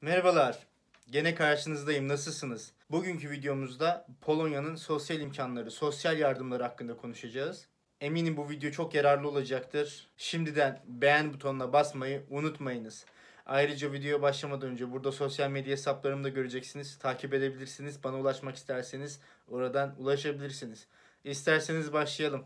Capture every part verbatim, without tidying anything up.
Merhabalar, gene karşınızdayım. Nasılsınız? Bugünkü videomuzda Polonya'nın sosyal imkanları, sosyal yardımları hakkında konuşacağız. Eminim bu video çok yararlı olacaktır. Şimdiden beğen butonuna basmayı unutmayınız. Ayrıca videoya başlamadan önce burada sosyal medya hesaplarımı da göreceksiniz. Takip edebilirsiniz. Bana ulaşmak isterseniz oradan ulaşabilirsiniz. İsterseniz başlayalım.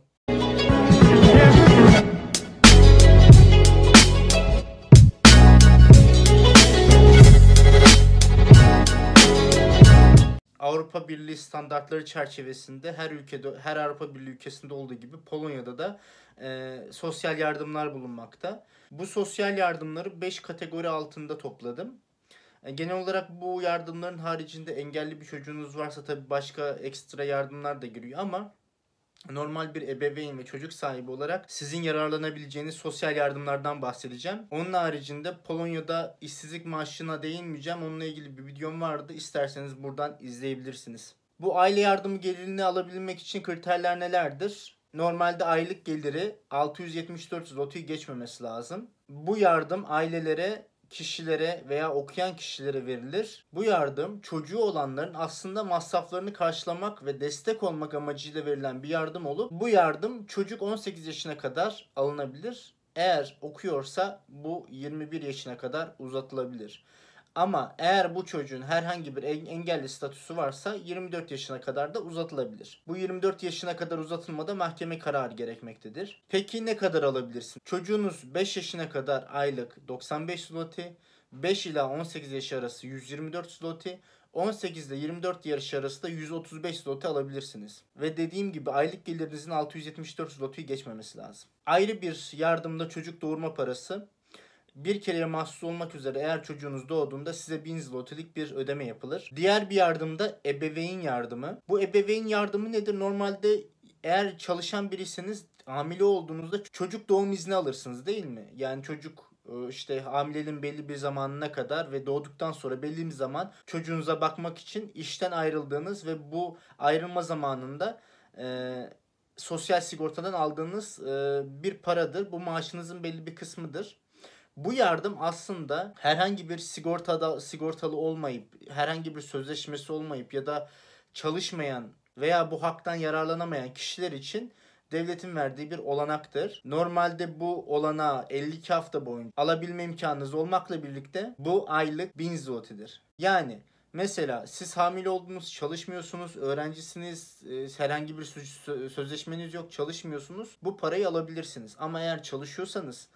Avrupa Birliği standartları çerçevesinde her ülkede, her Avrupa Birliği ülkesinde olduğu gibi Polonya'da da e, sosyal yardımlar bulunmakta. Bu sosyal yardımları beş kategori altında topladım. E, genel olarak bu yardımların haricinde engelli bir çocuğunuz varsa tabii başka ekstra yardımlar da giriyor ama normal bir ebeveyn ve çocuk sahibi olarak sizin yararlanabileceğiniz sosyal yardımlardan bahsedeceğim. Onun haricinde Polonya'da işsizlik maaşına değinmeyeceğim. Onunla ilgili bir videom vardı. İsterseniz buradan izleyebilirsiniz. Bu aile yardımı gelirini alabilmek için kriterler nelerdir? Normalde aylık geliri altı yüz yetmiş dört zloty geçmemesi lazım. Bu yardım ailelere, kişilere veya okuyan kişilere verilir. Bu yardım çocuğu olanların aslında masraflarını karşılamak ve destek olmak amacıyla verilen bir yardım olup bu yardım çocuk on sekiz yaşına kadar alınabilir. Eğer okuyorsa bu yirmi bir yaşına kadar uzatılabilir. Ama eğer bu çocuğun herhangi bir engelli statüsü varsa yirmi dört yaşına kadar da uzatılabilir. Bu yirmi dört yaşına kadar uzatılmada mahkeme kararı gerekmektedir. Peki ne kadar alabilirsin? Çocuğunuz beş yaşına kadar aylık doksan beş zloty, beş ila on sekiz yaş arası yüz yirmi dört zloty, on sekiz ile yirmi dört yaş arası da yüz otuz beş zloty alabilirsiniz. Ve dediğim gibi aylık gelirinizin altı yüz yetmiş dört zloty'yi geçmemesi lazım. Ayrı bir yardımda çocuk doğurma parası. Bir kereye mahsus olmak üzere eğer çocuğunuz doğduğunda size bin zlotylik bir ödeme yapılır. Diğer bir yardım da ebeveyn yardımı. Bu ebeveyn yardımı nedir? Normalde eğer çalışan birisiniz hamile olduğunuzda çocuk doğum izni alırsınız değil mi? Yani çocuk işte hamileliğin belli bir zamanına kadar ve doğduktan sonra belli bir zaman çocuğunuza bakmak için işten ayrıldığınız ve bu ayrılma zamanında e, sosyal sigortadan aldığınız e, bir paradır. Bu maaşınızın belli bir kısmıdır. Bu yardım aslında herhangi bir sigortada sigortalı olmayıp, herhangi bir sözleşmesi olmayıp ya da çalışmayan veya bu haktan yararlanamayan kişiler için devletin verdiği bir olanaktır. Normalde bu olanağı elli iki hafta boyunca alabilme imkanınız olmakla birlikte bu aylık bin zloty'dir. Yani mesela siz hamile oldunuz, çalışmıyorsunuz, öğrencisiniz, herhangi bir sözleşmeniz yok, çalışmıyorsunuz. Bu parayı alabilirsiniz. Ama eğer çalışıyorsanız,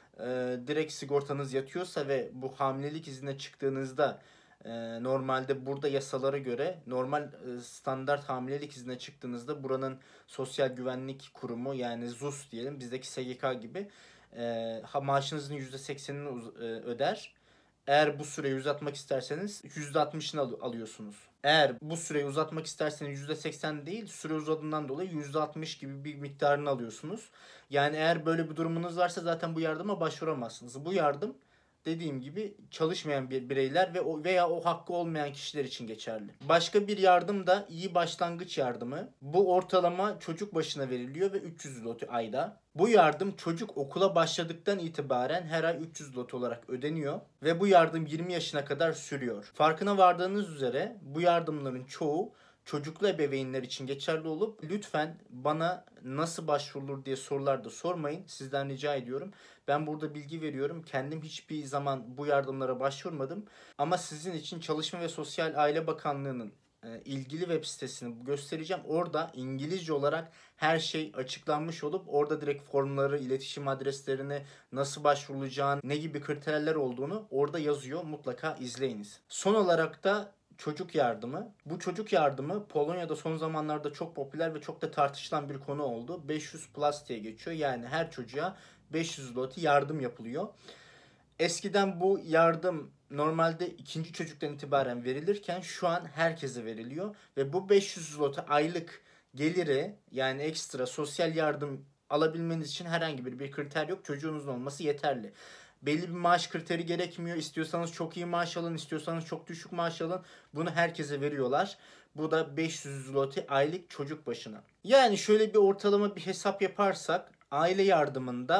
E, direkt sigortanız yatıyorsa ve bu hamilelik iznine çıktığınızda e, normalde burada yasalara göre normal e, standart hamilelik iznine çıktığınızda buranın sosyal güvenlik kurumu yani Z U S diyelim bizdeki S G K gibi e, maaşınızın yüzde seksenini uz- e, öder. Eğer bu süreyi uzatmak isterseniz yüzde altmışını al- alıyorsunuz. Eğer bu süreyi uzatmak isterseniz yüzde seksen değil, süre uzadığından dolayı yüzde altmış gibi bir miktarını alıyorsunuz. Yani eğer böyle bir durumunuz varsa zaten bu yardıma başvuramazsınız. Bu yardım dediğim gibi çalışmayan bir bireyler ve o veya o hakkı olmayan kişiler için geçerli. Başka bir yardım da iyi başlangıç yardımı. Bu ortalama çocuk başına veriliyor ve üç yüz zloty ayda. Bu yardım çocuk okula başladıktan itibaren her ay üç yüz zloty olarak ödeniyor ve bu yardım yirmi yaşına kadar sürüyor. Farkına vardığınız üzere bu yardımların çoğu çocuklu ebeveynler için geçerli olup lütfen bana nasıl başvurulur diye sorular da sormayın. Sizden rica ediyorum. Ben burada bilgi veriyorum. Kendim hiçbir zaman bu yardımlara başvurmadım. Ama sizin için Çalışma ve Sosyal Aile Bakanlığı'nın ilgili web sitesini göstereceğim. Orada İngilizce olarak her şey açıklanmış olup orada direkt formları, iletişim adreslerini, nasıl başvurulacağını, ne gibi kriterler olduğunu orada yazıyor. Mutlaka izleyiniz. Son olarak da çocuk yardımı. Bu çocuk yardımı Polonya'da son zamanlarda çok popüler ve çok da tartışılan bir konu oldu. beş yüz plus diye geçiyor. Yani her çocuğa beş yüz zloty yardım yapılıyor. Eskiden bu yardım normalde ikinci çocuktan itibaren verilirken şu an herkese veriliyor. Ve bu beş yüz zloty aylık geliri yani ekstra sosyal yardım alabilmeniz için herhangi bir, bir kriter yok. Çocuğunuzun olması yeterli. Belli bir maaş kriteri gerekmiyor. İstiyorsanız çok iyi maaş alın, istiyorsanız çok düşük maaş alın. Bunu herkese veriyorlar. Bu da beş yüz zloty aylık çocuk başına. Yani şöyle bir ortalama bir hesap yaparsak aile yardımında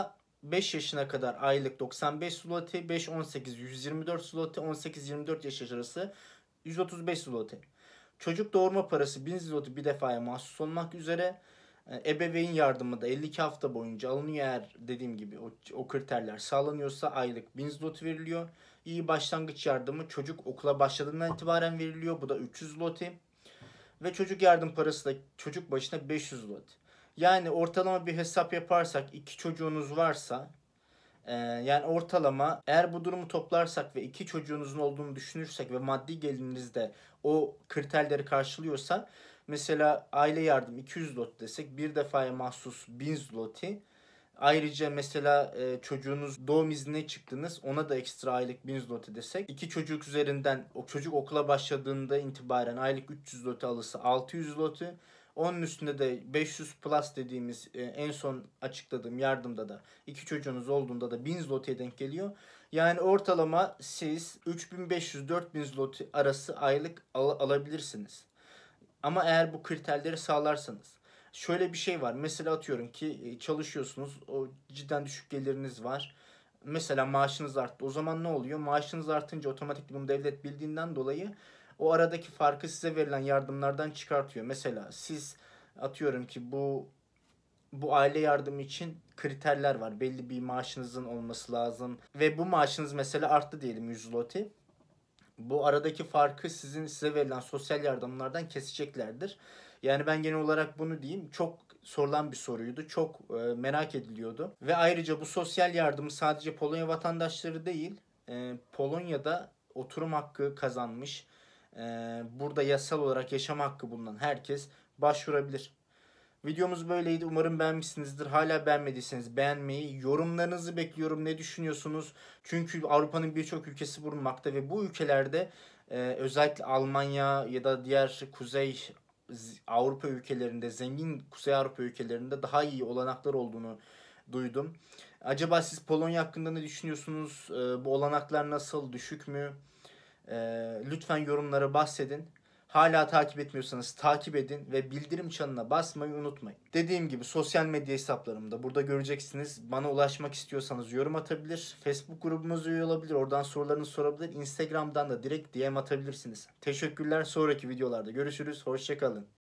beş yaşına kadar aylık doksan beş zloty, beş on sekiz yüz yirmi dört zloty, on sekiz yirmi dört yaş arası yüz otuz beş zloty. Çocuk doğurma parası bin zloty bir defaya mahsus olmak üzere. E, Ebeveyn yardımı da elli iki hafta boyunca alınıyor, eğer dediğim gibi o, o kriterler sağlanıyorsa aylık bin zloty veriliyor. İyi başlangıç yardımı çocuk okula başladığından itibaren veriliyor. Bu da üç yüz zloty. Ve çocuk yardım parası da çocuk başına beş yüz zloty. Yani ortalama bir hesap yaparsak, iki çocuğunuz varsa, e, yani ortalama eğer bu durumu toplarsak ve iki çocuğunuzun olduğunu düşünürsek ve maddi geliriniz de o kriterleri karşılıyorsa, mesela aile yardım iki yüz zloty desek, bir defaya mahsus bin zloty. Ayrıca mesela e, çocuğunuz doğum iznine çıktınız, ona da ekstra aylık bin zloty desek, iki çocuk üzerinden o çocuk okula başladığında itibaren aylık üç yüz zloty alırsa altı yüz zloty. Onun üstünde de beş yüz plus dediğimiz e, en son açıkladığım yardımda da iki çocuğunuz olduğunda da bin zloty'ye denk geliyor. Yani ortalama siz üç bin beş yüz dört bin zloty arası aylık al- alabilirsiniz. Ama eğer bu kriterleri sağlarsanız. Şöyle bir şey var. Mesela atıyorum ki e, çalışıyorsunuz. O cidden düşük geliriniz var. Mesela maaşınız arttı. O zaman ne oluyor? Maaşınız artınca otomatik bunu devlet bildiğinden dolayı o aradaki farkı size verilen yardımlardan çıkartıyor. Mesela siz atıyorum ki bu bu aile yardımı için kriterler var. Belli bir maaşınızın olması lazım. Ve bu maaşınız mesela arttı diyelim yüz zloty. Bu aradaki farkı sizin size verilen sosyal yardımlardan keseceklerdir. Yani ben genel olarak bunu diyeyim. Çok sorulan bir soruydu. Çok e, merak ediliyordu. Ve ayrıca bu sosyal yardımı sadece Polonya vatandaşları değil, e, Polonya'da oturum hakkı kazanmış, e, burada yasal olarak yaşam hakkı bulunan herkes başvurabilir. Videomuz böyleydi. Umarım beğenmişsinizdir. Hala beğenmediyseniz beğenmeyi, yorumlarınızı bekliyorum. Ne düşünüyorsunuz? Çünkü Avrupa'nın birçok ülkesi bulunmakta ve bu ülkelerde e, özellikle Almanya ya da diğer Kuzey Avrupa ülkelerinde, zengin Kuzey Avrupa ülkelerinde daha iyi olanaklar olduğunu duydum. Acaba siz Polonya hakkında ne düşünüyorsunuz? E, bu olanaklar nasıl? Düşük mü? E, lütfen yorumlara bahsedin. Hala takip etmiyorsanız takip edin ve bildirim çanına basmayı unutmayın. Dediğim gibi sosyal medya hesaplarımda burada göreceksiniz. Bana ulaşmak istiyorsanız yorum atabilir. Facebook grubumuza üye olabilir. Oradan sorularınızı sorabilir. Instagram'dan da direkt D M atabilirsiniz. Teşekkürler. Sonraki videolarda görüşürüz. Hoşçakalın.